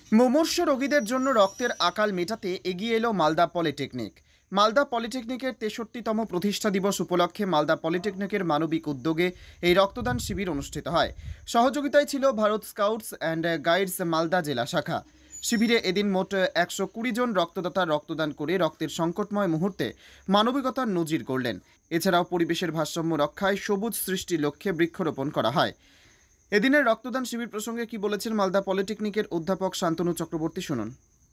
মুমূর্ষু রোগীদের জন্য রক্তের আকাল মেটাতে এগিয়ে এলো মালদা পলিটেকনিক। মালদা পলিটেকনিকের 63তম প্রতিষ্ঠা দিবস উপলক্ষে মালদা পলিটেকনিকের মানবিক উদ্যোগে এই রক্তদান শিবির অনুষ্ঠিত হয়। সহযোগিতায় ছিল Bharat scouts and guides Malda জেলা শাখা। শিবিরে এদিন মোট 120 জন রক্তদাতা রক্তদান করে রক্তের সংকটময় মুহূর্তে মানবিকতার নজির গড়লেন। এছাড়াও পরিবেশের ভারসাম্য রক্ষায় সবুজ সৃষ্টির লক্ষ্যে বৃক্ষরোপণ করা হয়। এদিনের রক্তদান শিবির প্রসঙ্গে কি বলেছেন মালদা পলিটেকনিকের অধ্যাপক শান্তনু চক্রবর্তী, শুনুন।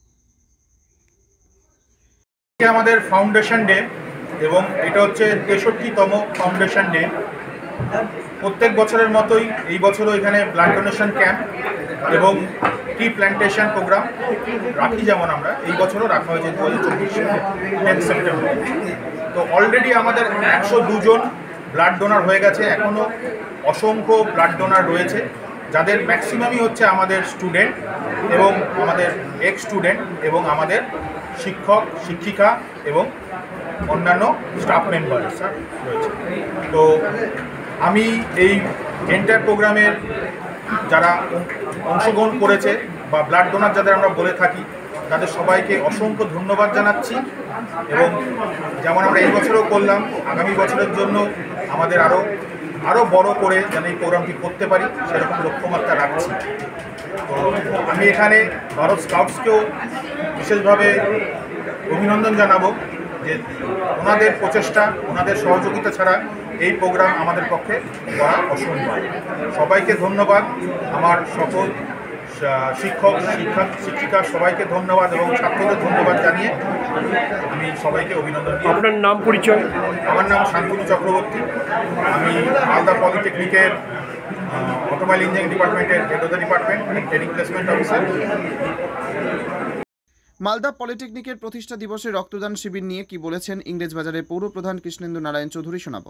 আমাদের ফাউন্ডেশন ডে এবং এটা হচ্ছে 63তম ফাউন্ডেশন ডে। প্রত্যেক বছরের মতোই এই বছরও এখানে ব্লাড ডোনেশন ক্যাম্প এবং ট্রি প্ল্যান্টেশন প্রোগ্রাম রাখি, যেমন আমরা এই বছরও রাখা হয়েছে 2024 সেপ্টেম্বর। তো অলরেডি আমাদের 102 জন ব্লাড ডোনার হয়ে গেছে। এখনও অসংখ্য ব্লাড ডোনার রয়েছে, যাদের ম্যাক্সিমামই হচ্ছে আমাদের স্টুডেন্ট এবং আমাদের এক্স স্টুডেন্ট এবং আমাদের শিক্ষক শিক্ষিকা এবং অন্যান্য স্টাফ মেম্বার্স রয়েছে। তো আমি এই এন্টার প্রোগ্রামের যারা অংশগ্রহণ করেছে বা ব্লাড ডোনার যাদের আমরা বলে থাকি, তাদের সবাইকে অসংখ্য ধন্যবাদ জানাচ্ছি। এবং যেমন আমরা এই বছরও করলাম, আগামী বছরের জন্য আমাদের আরও বড় করে যেন এই প্রোগ্রামটি করতে পারি সেরকম লক্ষ্যমাত্রা রাখছি। তো আমি এখানে ভারত স্কাউটসকেও বিশেষভাবে অভিনন্দন জানাবো যে ওনাদের প্রচেষ্টা, ওনাদের সহযোগিতা ছাড়া এই প্রোগ্রাম আমাদের পক্ষে করা অসম্ভব। সবাইকে ধন্যবাদ, আমার সকল শিক্ষক শিক্ষিকা সবাইকে ধন্যবাদ এবং ছাত্রদের ধন্যবাদ জানিয়ে আমি সবাইকে অভিনন্দন। আপনার নাম পরিচয়? আমার নাম শান্তনু চক্রবর্তী। আমি মালদা পলিটেকনিকের অটোমোবাইল ইঞ্জিনিয়ারিং ডিপার্টমেন্টের head of the department training placement officer. Malda পলিটেকনিকের প্রতিষ্ঠা দিবসে রক্তদান শিবির নিয়ে কি বলেছেন ইংরেজবাজারের পৌর প্রধান কৃষ্ণেন্দু নারায়ণ চৌধুরী, শোনাবো।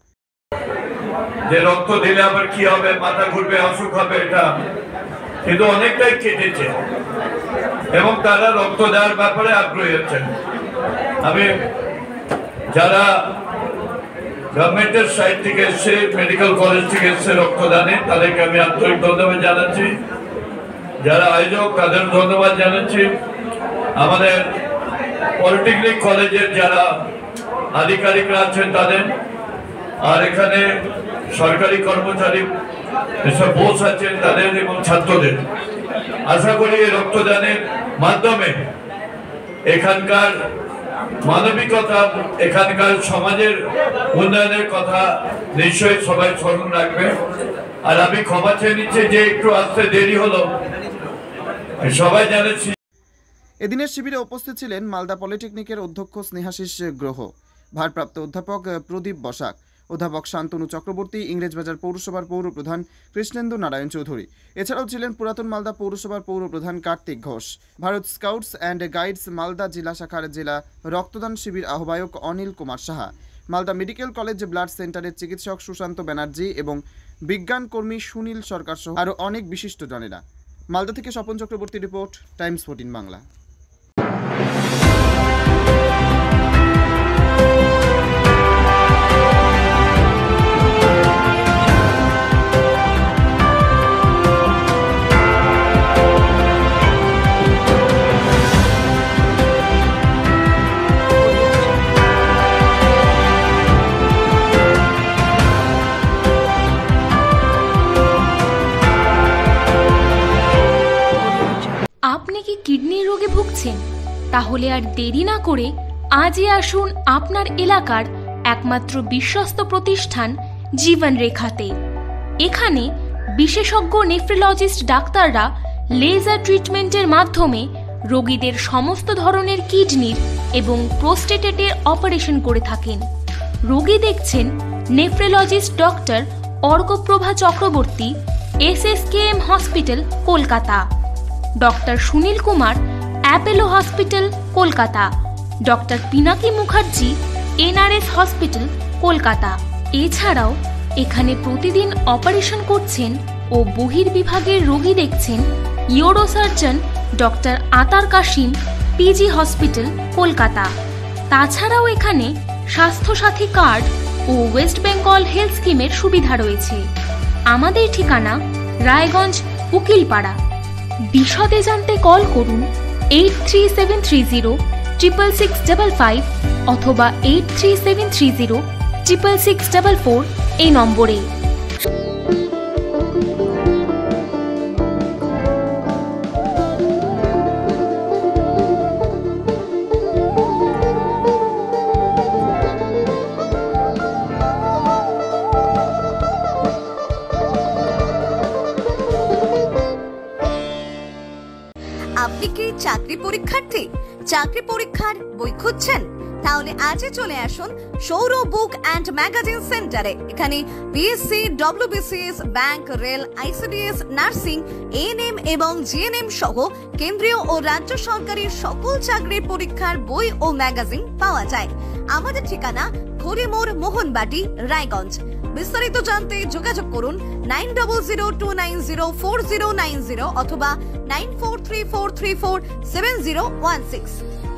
যে রক্ত দিলে আবার কি হবে, মাথা ঘুরবে, অসুখ হবে, এটা কিন্তু অনেকটাই কেটেছে এবং তারা রক্ত দেওয়ার ব্যাপারে আগ্রহী হচ্ছেন। আমি যারা গভর্নমেন্টের সাইড থেকে এসছে, মেডিকেল কলেজ থেকে এসছে রক্তদানে, তাদেরকে আমি আন্তরিক ধন্যবাদ জানাচ্ছি। যারা আয়োজক তাদের ধন্যবাদ জানাচ্ছি। আমাদের পলিটেকনিক কলেজের যারা আধিকারিকরা আছেন তাদের, আর এখানে সরকারি কর্মচারী এসব বোস আছেন তাদের এবং ছাত্রদের, আশা করি এই রক্তদানের মাধ্যমে এখানকার মানবিকতা, এখানকার সমাজের উন্নয়নের কথা নিশ্চয়ই সবাই স্মরণ রাখবে। আর আমি ক্ষমা চেয়ে নিচ্ছি যে একটু আসতে দেরি হলো, সবাই জানাচ্ছি। এদিনের শিবিরে উপস্থিত ছিলেন মালদা পলিটেকনিকের অধ্যক্ষ স্নেহাশিস গ্রহ, ভারপ্রাপ্ত অধ্যাপক প্রদীপ বসাক, অধ্যাপক শান্তনু চক্রবর্তী, ইংরেজবাজার পৌরসভার পৌর প্রধান কৃষ্ণেন্দু নারায়ণ চৌধুরী। এছাড়াও ছিলেন পুরাতন মালদা পৌরসভার পৌর প্রধান Kartik Ghosh, Bharat scouts and guides Malda জেলা শাখার জেলা রক্তদান শিবির আহ্বায়ক Anil Kumar Saha, Malda medical college blood সেন্টারের চিকিৎসক সুশান্ত ব্যানার্জি এবং বিজ্ঞান কর্মী সুনীল সরকার সহ আরও অনেক বিশিষ্টজনেরা। মালদা থেকে স্বপন চক্রবর্তী রিপোর্ট, টাইমস 14 বাংলা। আপনি কি কিডনির রোগে ভুগছেন? তাহলে আর দেরি না করে আজই আসুন আপনার এলাকার একমাত্র বিশ্বস্ত প্রতিষ্ঠান জীবন রেখাতে। এখানে বিশেষজ্ঞ নেফ্রোলজিস্ট ডাক্তাররা লেজার ট্রিটমেন্টের মাধ্যমে রোগীদের সমস্ত ধরনের কিডনির এবং প্রোস্টেটের অপারেশন করে থাকেন। রোগী দেখছেন nephrologist doctor Arkaprava Chakraborty, SSKM hospital, Kolkata. Doctor Sunil Kumar, Apollo hospital, Kolkata. Doctor Pinaki Mukherjee, NRS hospital, Kolkata. এছাড়াও এখানে প্রতিদিন অপারেশন করছেন ও বহির্বিভাগের রোগী দেখছেন ইউরোসার্জন ডক্টর আতার কাশিম, PG হসপিটাল, কলকাতা। তাছাড়াও এখানে স্বাস্থ্যসাথী কার্ড ও ওয়েস্ট বেঙ্গল হেলথ স্কিমের সুবিধা রয়েছে। আমাদের ঠিকানা রায়গঞ্জ, উকিলপাড়া। বিশদে জানতে কল করুন 8373066655 অথবা 8373066644 এই নম্বরে। আপনি কি চাকরি পরীক্ষার্থী? চাকরি পরীক্ষার বই খুঁজছেন? তাহলে আজই চলে আসুন সৌর বুক অ্যান্ড ম্যাগাজিন সেন্টারে। এখানে BSc, WBCS, bank, rail, ICDS, nursing, ANM এবং জিএনএম সহ কেন্দ্রীয় ও রাজ্য সরকারি সকল চাকরির পরীক্ষার বই ও ম্যাগাজিন পাওয়া যায়। আমাদের ঠিকানা ঘড়িমোড়, মোহনবাটি, রায়গঞ্জ। বিস্তারিত জানতে যোগাযোগ করুন 9002904090 অথবা 9434347016।